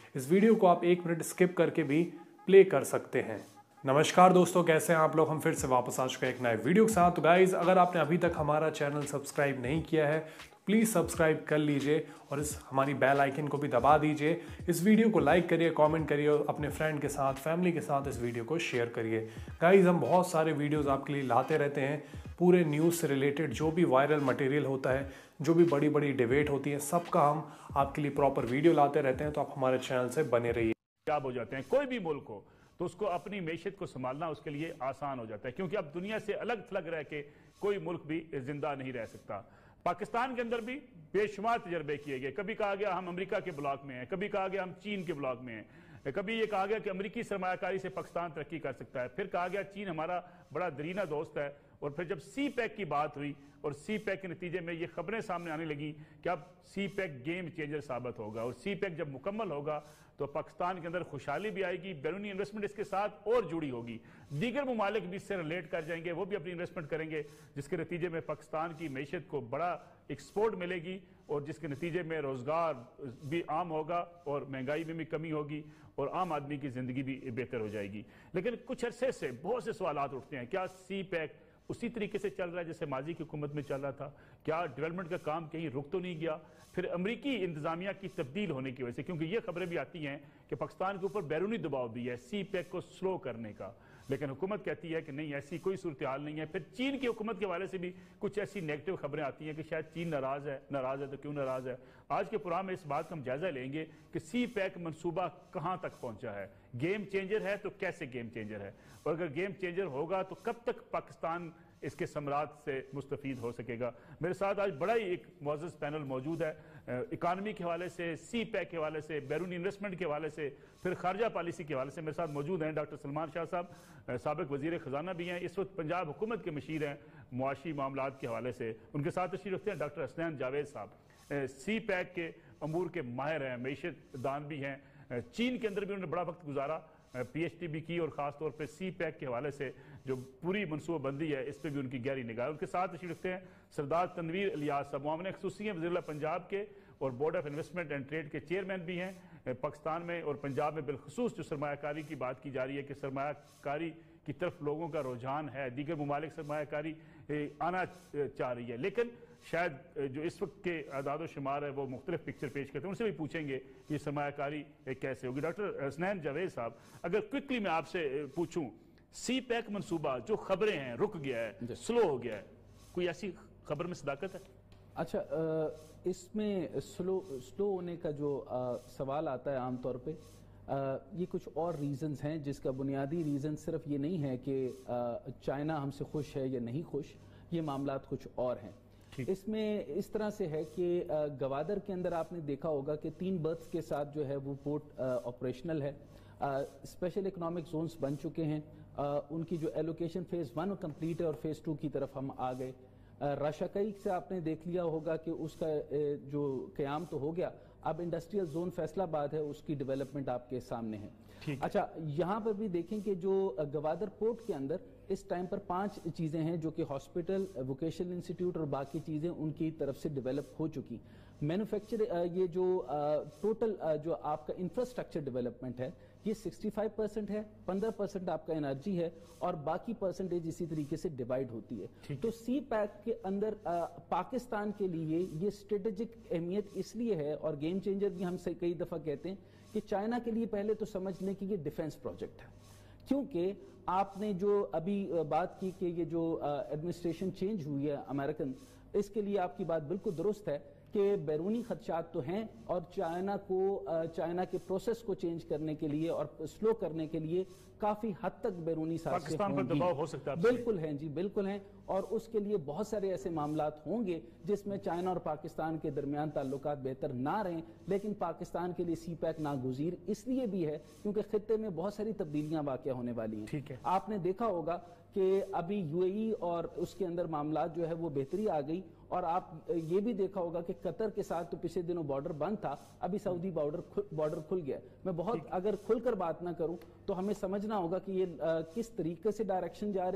इस वीडियो को आप 1 मिनट स्किप करके भी प्ले कर सकते हैं। नमस्कार दोस्तों, कैसे हैं आप लोग। हम फिर से वापस आ चुके हैं एक नए वीडियो के साथ। तो गाइज, अगर आपने अभी तक हमारा चैनल सब्सक्राइब नहीं किया है तो प्लीज़ सब्सक्राइब कर लीजिए और इस हमारी बेल आइकन को भी दबा दीजिए। इस वीडियो को लाइक करिए, कमेंट करिए और अपने फ्रेंड के साथ, फैमिली के साथ इस वीडियो को शेयर करिए। गाइज, हम बहुत सारे वीडियोस आपके लिए लाते रहते हैं। पूरे न्यूज़ से रिलेटेड जो भी वायरल मटेरियल होता है, जो भी बड़ी बड़ी डिबेट होती है, सबका हम आपके लिए प्रॉपर वीडियो लाते रहते हैं। तो आप हमारे चैनल से बने रहिए। कामयाब हो जाते हैं कोई भी मुल्क हो तो उसको अपनी मैशियत को संभालना उसके लिए आसान हो जाता है, क्योंकि अब दुनिया से अलग थलग रह के कोई मुल्क भी जिंदा नहीं रह सकता। पाकिस्तान के अंदर भी बेशुमार तजर्बे किए गए। कभी कहा गया हम अमेरिका के ब्लॉक में हैं, कभी कहा गया हम चीन के ब्लॉक में हैं, कभी ये कहा गया कि अमेरिकी सरमायाकारी से पाकिस्तान तरक्की कर सकता है, फिर कहा गया चीन हमारा बड़ा दरीना दोस्त है। और फिर जब सी पैक की बात हुई और सी पैक के नतीजे में ये खबरें सामने आने लगी कि अब सी पैक गेम चेंजर साबित होगा और सी पैक जब मुकम्मल होगा तो पाकिस्तान के अंदर खुशहाली भी आएगी, बैरूनी इन्वेस्टमेंट इसके साथ और जुड़ी होगी, दीगर ममालिक भी इससे रिलेट कर जाएंगे, वो भी अपनी इन्वेस्टमेंट करेंगे, जिसके नतीजे में पाकिस्तान की मैशियत को बड़ा एक्सपोर्ट मिलेगी और जिसके नतीजे में रोजगार भी आम होगा और महंगाई में भी कमी होगी और आम आदमी की जिंदगी भी बेहतर हो जाएगी। लेकिन कुछ अरसे से बहुत से सवाल उठते हैं, क्या सी पैक उसी तरीके से चल रहा है जैसे माजी की हुकूमत में चल रहा था? क्या डेवलपमेंट का काम कहीं रुक तो नहीं गया? फिर अमरीकी इंतजामिया की तब्दील होने की वजह से, क्योंकि ये खबरें भी आती हैं कि पाकिस्तान के ऊपर बैरूनी दबाव भी है सी पैक को स्लो करने का, लेकिन हुकूमत कहती है कि नहीं, ऐसी कोई सूरत हाल नहीं है। फिर चीन की हुकूमत के हवाले से भी कुछ ऐसी नेगेटिव खबरें आती हैं कि शायद चीन नाराज है तो क्यों नाराज है। आज के प्रोग्राम में इस बात का हम जायजा लेंगे कि सी पैक मनसूबा कहां तक पहुंचा है, गेम चेंजर है तो कैसे गेम चेंजर है, और अगर गेम चेंजर होगा तो कब तक पाकिस्तान इसके सम्राट से मुस्तफीद हो सकेगा। मेरे साथ आज बड़ा ही एक मुअज़्ज़ज़ पैनल मौजूद है, इकानमी के हवाले से, सी पैक के हवाले से, बैरूनी इन्वेस्टमेंट के हवाले से, फिर खारजा पॉलिसी के हवाले से। मेरे साथ मौजूद हैं डॉक्टर सलमान शाह साहब, साबिक वजीर खजाना भी हैं, इस वक्त पंजाब हुकूमत के मशीर हैं मुआशी मामलात के हवाले से। उनके साथ तशरीफ रखते हैं डॉक्टर हसनैन जावेद साहब, सी पैक के अमूर के माहिर हैं, मैशियत दान भी हैं, चीन के अंदर भी उन्होंने बड़ा वक्त गुजारा, PhD भी की, और खासतौर पर सी पैक के हवाले से जो पूरी मनसूबाबंदी है इस पर भी उनकी गहरी निगाह है। उनके साथ तशरीफ रखते हैं सरदार तनवीर इलियास साहब, मुआविन ख़ुसूसी हैं वज़ीर पंजाब के और board of investment and trade के चेयरमैन भी हैं। पाकिस्तान में और पंजाब में बिलखसूस जो सरमायाकारी की बात की जा रही है कि सरमायाकारी की तरफ लोगों का रुझान है, दीगर ममालिक सरमायाकारी आना चाह रही है, लेकिन शायद जो इस वक्त के आदाद शुमार है वो मुख्तलिफ पिक्चर पेश करते हैं। उनसे भी पूछेंगे कि सरमायाकारी कैसे होगी। डॉक्टर हसनैन जावेद साहब, अगर क्विकली मैं आपसे पूछूं, सी पैक मनसूबा जो खबरें हैं रुक गया है, स्लो हो गया है, कोई ऐसी खबर में सदाकत है? अच्छा, इसमें स्लो होने का जो सवाल आता है आमतौर पे, ये कुछ और रीजंस हैं, जिसका बुनियादी रीज़न सिर्फ ये नहीं है कि चाइना हमसे खुश है या नहीं खुश, ये मामलात कुछ और हैं। इसमें इस तरह से है कि गवादर के अंदर आपने देखा होगा कि 3 बर्थ्स के साथ जो है वो पोर्ट ऑपरेशनल है, स्पेशल इकोनॉमिक जोन्स बन चुके हैं, उनकी जो एलोकेशन फेज़ 1 कंप्लीट है और फेज़ 2 की तरफ हम आ गए। राशाकई से आपने देख लिया होगा कि उसका जो क़याम तो हो गया, अब इंडस्ट्रियल जोन फैसलाबाद है, उसकी डेवलपमेंट आपके सामने है। अच्छा, यहाँ पर भी देखें कि जो गवादर पोर्ट के अंदर इस टाइम पर 5 चीज़ें हैं जो कि हॉस्पिटल, वोकेशनल इंस्टीट्यूट और बाकी चीज़ें उनकी तरफ से डेवलप हो चुकी। मैन्युफैक्चर, ये जो टोटल जो आपका इंफ्रास्ट्रक्चर डेवलपमेंट है, ये 65% है, 15% आपका एनर्जी है और बाकी परसेंटेज इसी तरीके से डिवाइड होती है। तो सी पैक के अंदर पाकिस्तान के लिए ये स्ट्रेटेजिक अहमियत इसलिए है और गेम चेंजर भी हम कई दफ़ा कहते हैं कि चाइना के लिए पहले तो समझ लें कि ये डिफेंस प्रोजेक्ट है, क्योंकि आपने जो अभी बात की कि ये जो एडमिनिस्ट्रेशन चेंज हुई है अमेरिकन, इसके लिए आपकी बात बिल्कुल दुरुस्त है कि बैरूनी खदशात तो हैं और चाइना के प्रोसेस को चेंज करने के लिए और स्लो करने के लिए काफी हद तक बैरूनी पाकिस्तान पर दबाव हो सकता है। बिल्कुल हैं जी, बिल्कुल हैं, और उसके लिए बहुत सारे ऐसे मामलात होंगे जिसमें चाइना और पाकिस्तान के दरमियान ताल्लुकात बेहतर ना रहें, लेकिन पाकिस्तान के लिए सी पैक नागुज़ीर इसलिए भी है क्योंकि खित्ते में बहुत सारी तब्दीलियां वाक़या होने वाली हैं। ठीक है, आपने देखा होगा कि अभी UAE और उसके अंदर मामलात जो है वो बेहतरी आ गई, और आप ये भी देखा होगा कि कतर के साथ तो पिछले दिनों बॉर्डर बंद था, अभी सऊदी बॉर्डर खुल गया। मैं बहुत अगर खुलकर बात ना करूं तो हमें समझना होगा कि ये किस तरीके से डायरेक्शन जा रही है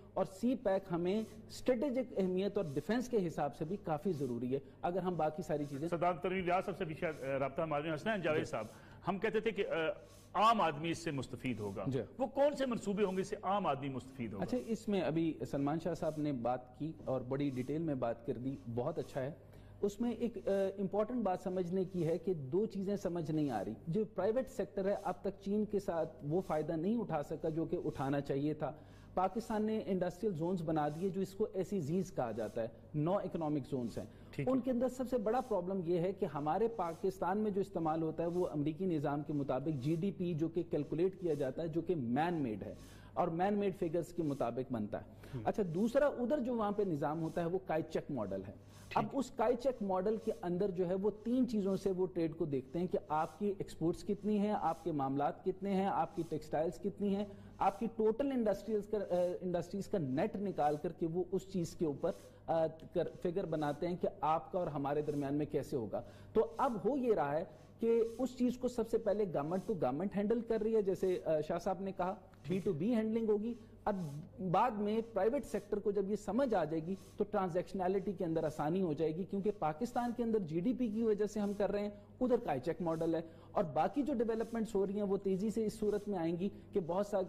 और सी पैक हमें स्ट्रेटेजिक अहमियत और डिफेंस के हिसाब से भी काफी जरूरी है अगर हम बाकी सारी चीजें। सदात तनवीर रियाज सबसे विषय रब्ता हमारे हसनैन जावेद साहब, हम कहते थे कि आम आदमी इससे मुस्तफीद होगा, वो कौन से मंसूबे होंगे इससे आम आदमी मुस्तफीद होगा? अच्छा, इसमें अभी सलमान शाह साहब ने बात की और बड़ी डिटेल में बात कर दी, बहुत अच्छा है। उसमें एक इम्पॉर्टेंट बात समझने की है कि दो चीजें समझ नहीं आ रही। जो प्राइवेट सेक्टर है अब तक चीन के साथ वो फायदा नहीं उठा सका जो कि उठाना चाहिए था। पाकिस्तान ने इंडस्ट्रियल जोन्स बना दिए जो इसको SEZs कहा जाता है, 9 इकोनॉमिक जोन्स हैं। उनके अंदर सबसे बड़ा प्रॉब्लम यह है कि हमारे पाकिस्तान में जो इस्तेमाल होता है वो अमेरिकी निज़ाम के मुताबिक GDP जो कि कैलकुलेट किया जाता है, जो कि मैन मेड है और मैन मेड फिगर्स के मुताबिक बनता है। अच्छा, दूसरा उधर जो वहां पे निज़ाम होता है वो काइचेक मॉडल है। अब उस काइचेक मॉडल के अंदर जो है वो 3 चीजों से वो ट्रेड को देखते हैं कि आपकी एक्सपोर्ट्स कितनी है, आपके मामलात कितने हैं, आपकी टेक्सटाइल्स कितनी हैं, आपकी टोटल इंडस्ट्रीज का नेट निकाल करके वो उस चीज के ऊपर फिगर बनाते हैं कि आपका और हमारे दरमियान में कैसे होगा। तो अब हो ये रहा है कि उस चीज को सबसे पहले गवर्नमेंट टू गवर्नमेंट हैंडल कर रही है, जैसे शाह साहब ने कहा B2B हैंडलिंग होगी। अब बाद में प्राइवेट सेक्टर को जब ये समझ आ जाएगी तो ट्रांजैक्शनैलिटी के अंदर आसानी हो जाएगी, क्योंकि पाकिस्तान के अंदर GDP की वजह से हम कर रहे हैं, उधर काइचेक मॉडल है। और बाकी जो डेवलपमेंट्स हो रही हैं वो तेजी से इस सूरत में आएंगी कि बहुत सा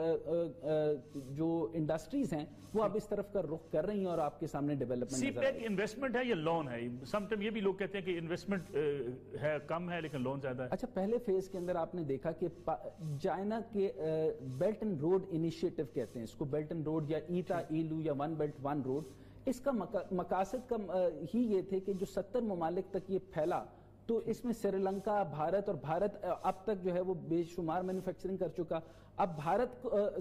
जो इंडस्ट्रीज हैं वो अब इस तरफ का रुख कर रही हैं और आपके सामने डेवलपमेंट। सीपैक इन्वेस्टमेंट है या लोन है? समटाइम ये भी लोग कहते हैं कि इन्वेस्टमेंट है कम है लेकिन लोन ज्यादा है। अच्छा, पहले फेज के अंदर आपने देखा कि चाइना के बेल्ट एंड रोड इनिशिएटिव कहते हैं इसको, बेल्ट एंड रोड या ईटा ईलू या वन बेल्ट वन रोड, इसका मकासद का ही ये थे कि जो 70 ममालिक तक ये फैला, तो इसमें श्रीलंका, भारत, और भारत अब तक जो है वो बेशुमार मैन्युफैक्चरिंग कर चुका। अब भारत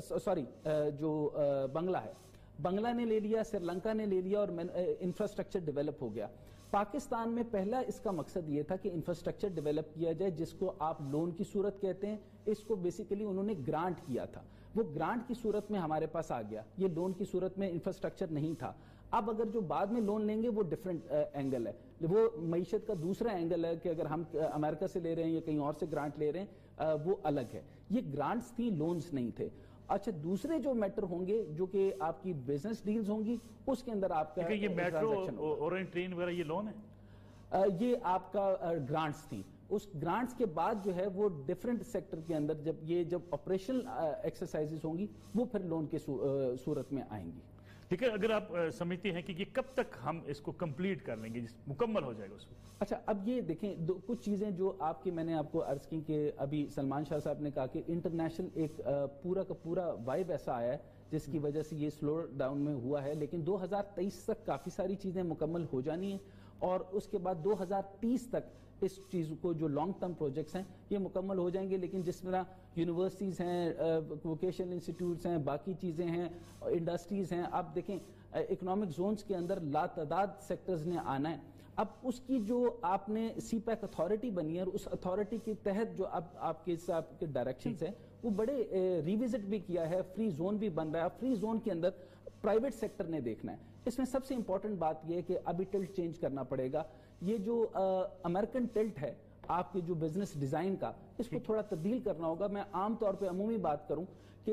जो बंगला है, बंगला ने ले लिया, श्रीलंका ने ले लिया और इंफ्रास्ट्रक्चर डेवलप हो गया। पाकिस्तान में पहला इसका मकसद ये था कि इंफ्रास्ट्रक्चर डेवलप किया जाए, जिसको आप लोन की सूरत कहते हैं। इसको बेसिकली उन्होंने ग्रांट किया था, वो ग्रांट की सूरत में हमारे पास आ गया, ये लोन की सूरत में इंफ्रास्ट्रक्चर नहीं था। अब अगर जो बाद में लोन लेंगे वो डिफरेंट एंगल है, वो मईशत का दूसरा एंगल है कि अगर हम अमेरिका से ले रहे हैं या कहीं और से ग्रांट ले रहे हैं, वो अलग है। ये ग्रांट्स थी, लोन्स नहीं थे। अच्छा, दूसरे जो मैटर होंगे जो कि आपकी बिजनेस डील्स होंगी, उसके अंदर आपका ये मेट्रो और ट्रेन वगैरह ये लोन है, ये आपका ग्रांट्स थी। उस ग्रांट्स के बाद जो है वो डिफरेंट सेक्टर के अंदर जब ऑपरेशनल एक्सरसाइजेस होंगी वो फिर लोन के सूरत में आएंगी। लेकिन अगर आप समझते हैं कि ये कब तक हम इसको कंप्लीट कर लेंगे, मुकम्मल हो जाएगा उसको? अच्छा, अब ये देखें कुछ चीजें जो मैंने आपको अर्ज की कि अभी सलमान शाह साहब ने कहा कि इंटरनेशनल एक पूरा का पूरा वाइब ऐसा आया है जिसकी वजह से ये स्लो डाउन में हुआ है, लेकिन 2023 तक काफी सारी चीजें मुकम्मल हो जानी है और उसके बाद 2030 तक इस चीज को जो लॉन्ग टर्म प्रोजेक्ट्स हैं ये मुकम्मल हो जाएंगे। लेकिन जिस तरह यूनिवर्सिटीज हैं, वोकेशनल इंस्टीट्यूट्स हैं, बाकी चीजें हैं, इंडस्ट्रीज हैं, आप देखें इकोनॉमिक जोन्स के अंदर लातादाद सेक्टर्स ने आना है। अब उसकी जो आपने सीपैक अथॉरिटी बनी है और उस अथॉरिटी के तहत जो अब आपके डायरेक्शंस हैं वो बड़े रिविजिट भी किया है, फ्री जोन भी बन रहा है। फ्री जोन के अंदर प्राइवेट सेक्टर ने देखना है। इसमें सबसे इंपॉर्टेंट बात यह है कि अभी टिल्ट चेंज करना पड़ेगा। ये जो अमेरिकन टिल्ट है आपके जो बिजनेस डिजाइन का, इसको थोड़ा तब्दील करना होगा। मैं आमतौर पे अमूमी बात करूं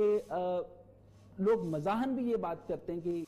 कि लोग मजाहन भी ये बात करते हैं कि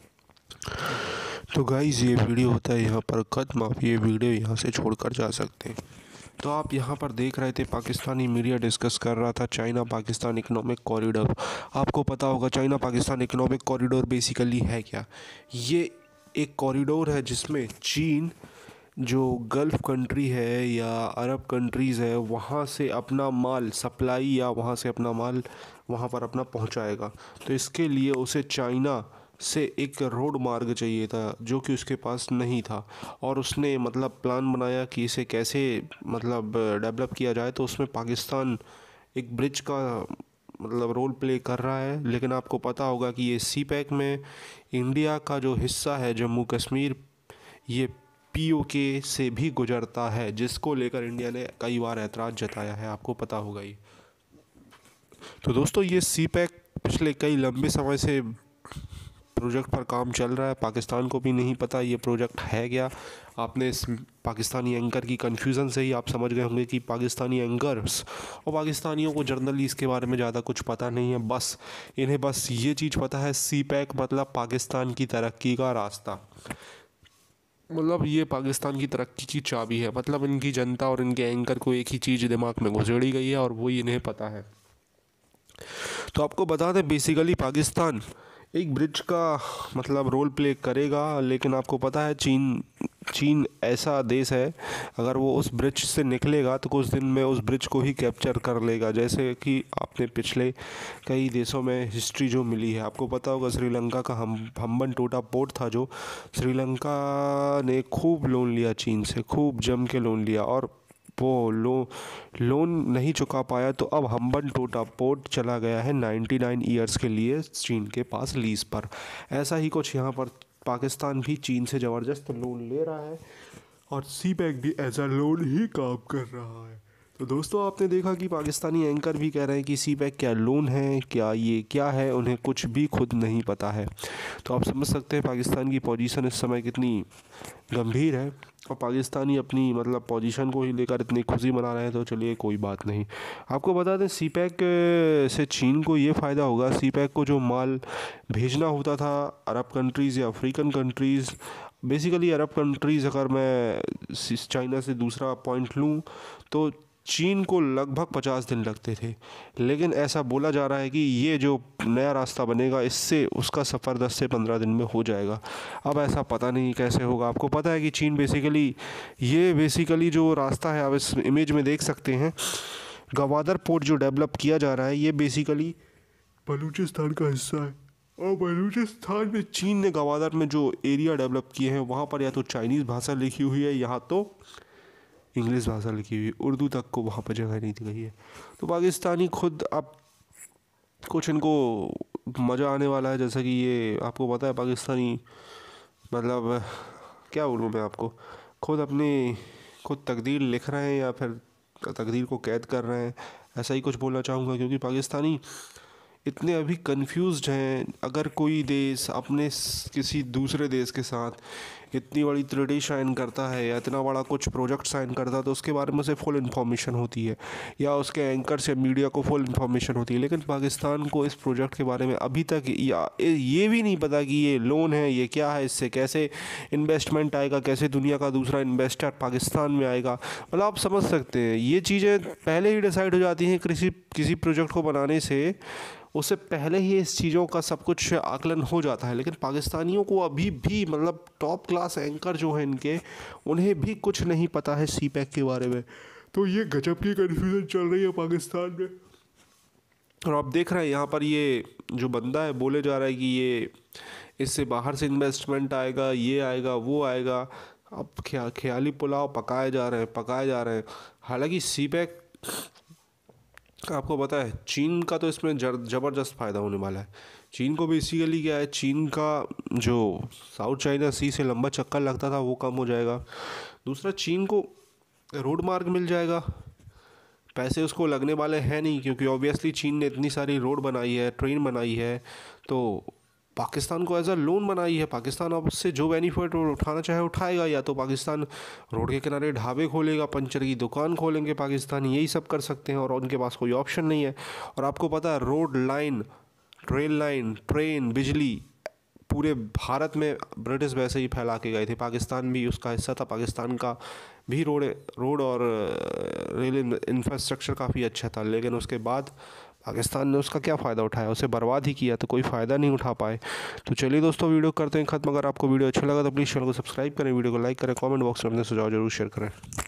तो गाइस ये वीडियो होता है यहाँ पर खत्म, आप ये वीडियो यहाँ से छोड़कर जा सकते हैं। तो आप यहाँ पर देख रहे थे पाकिस्तानी मीडिया डिस्कस कर रहा था चाइना पाकिस्तान इकोनॉमिक कॉरिडोर। आपको पता होगा China Pakistan economic corridor basically है क्या? ये एक कॉरिडोर है जिसमें चीन जो गल्फ़ कंट्री है या अरब कंट्रीज़ है वहाँ से अपना माल सप्लाई या वहाँ से अपना माल वहाँ पर अपना पहुँचाएगा। तो इसके लिए उसे चाइना से एक रोड मार्ग चाहिए था जो कि उसके पास नहीं था और उसने मतलब प्लान बनाया कि इसे कैसे मतलब डेवलप किया जाए। तो उसमें पाकिस्तान एक ब्रिज का मतलब रोल प्ले कर रहा है। लेकिन आपको पता होगा कि ये सीपैक में इंडिया का जो हिस्सा है जम्मू कश्मीर, ये POK से भी गुजरता है, जिसको लेकर इंडिया ने कई बार ऐतराज़ जताया है, आपको पता होगा ये। तो दोस्तों ये सीपैक पिछले कई लंबे समय से प्रोजेक्ट पर काम चल रहा है, पाकिस्तान को भी नहीं पता ये प्रोजेक्ट है क्या। आपने इस पाकिस्तानी एंकर की कन्फ्यूज़न से ही आप समझ गए होंगे कि पाकिस्तानी एंकर्स और पाकिस्तानियों को जनरली इसके बारे में ज़्यादा कुछ पता नहीं है। इन्हें बस ये चीज़ पता है, CPEC मतलब पाकिस्तान की तरक्की का रास्ता, मतलब ये पाकिस्तान की तरक्की की चाबी है। मतलब इनकी जनता और इनके एंकर को एक ही चीज़ दिमाग में घुसेड़ी गई है और वो इन्हें पता है। तो आपको बता दें, बेसिकली पाकिस्तान एक ब्रिज का मतलब रोल प्ले करेगा, लेकिन आपको पता है चीन ऐसा देश है, अगर वो उस ब्रिज से निकलेगा तो कुछ दिन में उस ब्रिज को ही कैप्चर कर लेगा। जैसे कि आपने पिछले कई देशों में हिस्ट्री जो मिली है, आपको पता होगा श्रीलंका का हम्बनटोटा पोर्ट था, जो श्रीलंका ने खूब लोन लिया चीन से, खूब जम के लोन लिया और वो लोन नहीं चुका पाया, तो अब हम्बनटोटा पोर्ट चला गया है 99 ईयर्स के लिए चीन के पास लीज पर। ऐसा ही कुछ यहाँ पर पाकिस्तान भी चीन से ज़बरदस्त लोन ले रहा है और CPEC भी ऐसा लोन ही काम कर रहा है। तो दोस्तों, आपने देखा कि पाकिस्तानी एंकर भी कह रहे हैं कि CPEC क्या लोन है, क्या है, उन्हें कुछ भी खुद नहीं पता है। तो आप समझ सकते हैं पाकिस्तान की पोजीशन इस समय कितनी गंभीर है और पाकिस्तानी अपनी मतलब पोजीशन को ही लेकर इतनी खुशी मना रहे हैं। तो चलिए कोई बात नहीं। आपको बता दें, CPEC से चीन को ये फ़ायदा होगा, CPEC को जो माल भेजना होता था अरब कंट्रीज़ या African countries, basically Arab countries, अगर मैं चाइना से दूसरा पॉइंट लूँ तो चीन को लगभग 50 दिन लगते थे, लेकिन ऐसा बोला जा रहा है कि ये जो नया रास्ता बनेगा इससे उसका सफ़र 10 से 15 दिन में हो जाएगा। अब ऐसा पता नहीं कैसे होगा। आपको पता है कि चीन बेसिकली जो रास्ता है, आप इस इमेज में देख सकते हैं, गवादर पोर्ट जो डेवलप किया जा रहा है, ये बेसिकली बलूचिस्तान का हिस्सा है और बलूचिस्तान में चीन ने गवादर में जो एरिया डेवलप किए हैं वहाँ पर या तो चाइनीज़ भाषा लिखी हुई है, यहाँ तो इंग्लिश भाषा लिखी हुई है, उर्दू तक को वहाँ पर जगह नहीं दी गई है। तो पाकिस्तानी खुद अब कुछ इनको मज़ा आने वाला है, जैसा कि ये आपको पता है पाकिस्तानी मतलब क्या बोलूँ मैं आपको, खुद तकदीर लिख रहे हैं या फिर तकदीर को कैद कर रहे हैं, ऐसा ही कुछ बोलना चाहूँगा। क्योंकि पाकिस्तानी इतने अभी कंफ्यूज्ड हैं। अगर कोई देश अपने किसी दूसरे देश के साथ इतनी बड़ी ट्रेडी साइन करता है या इतना बड़ा कुछ प्रोजेक्ट साइन करता है तो उसके बारे में से फुल इन्फॉर्मेशन होती है या उसके एंकर से मीडिया को फुल इन्फॉर्मेशन होती है, लेकिन पाकिस्तान को इस प्रोजेक्ट के बारे में अभी तक ये भी नहीं पता कि ये लोन है, ये क्या है, इससे कैसे इन्वेस्टमेंट आएगा, कैसे दुनिया का दूसरा इन्वेस्टर पाकिस्तान में आएगा। मतलब आप समझ सकते हैं ये चीज़ें पहले ही डिसाइड हो जाती हैं किसी प्रोजेक्ट को बनाने से, उससे पहले ही इस चीज़ों का सब कुछ आकलन हो जाता है। लेकिन पाकिस्तानियों को अभी भी मतलब टॉप क्लास एंकर जो हैं इनके, उन्हें भी कुछ नहीं पता है CPEC के बारे में। तो ये गजब की कन्फ्यूज़न चल रही है पाकिस्तान में। और आप देख रहे हैं यहाँ पर ये जो बंदा है बोले जा रहा है कि ये इससे बाहर से इन्वेस्टमेंट आएगा, ये आएगा, वो आएगा। अब ख्याली पुलाव पकाए जा रहे हैं। हालांकि CPEC आपको पता है चीन का तो इसमें ज़बरदस्त फ़ायदा होने वाला है। चीन को बेसिकली क्या है, चीन का जो साउथ चाइना सी से लंबा चक्कर लगता था वो कम हो जाएगा। दूसरा, चीन को रोड मार्ग मिल जाएगा। पैसे उसको लगने वाले हैं नहीं, क्योंकि ऑब्वियसली चीन ने इतनी सारी रोड बनाई है, ट्रेन बनाई है, तो पाकिस्तान को एज अ लोन बनाई है। पाकिस्तान अब उससे जो बेनिफिट उठाना चाहे उठाएगा। या तो पाकिस्तान रोड के किनारे ढाबे खोलेगा, पंचर की दुकान खोलेंगे पाकिस्तान, यही सब कर सकते हैं और उनके पास कोई ऑप्शन नहीं है। और आपको पता है road line, rail line, train, बिजली पूरे भारत में ब्रिटिश वैसे ही फैला के गए थे। पाकिस्तान भी उसका हिस्सा था। पाकिस्तान का भी रोड और रेल इंफ्रास्ट्रक्चर काफ़ी अच्छा था, लेकिन उसके बाद पाकिस्तान ने उसका क्या फ़ायदा उठाया, उसे बर्बाद ही किया, तो कोई फ़ायदा नहीं उठा पाए। तो चलिए दोस्तों, वीडियो करते हैं ख़त्म। अगर आपको वीडियो अच्छा लगा तो प्लीज़ चैनल को सब्सक्राइब करें, वीडियो को लाइक करें, कमेंट बॉक्स में अपने सुझाव जरूर शेयर करें।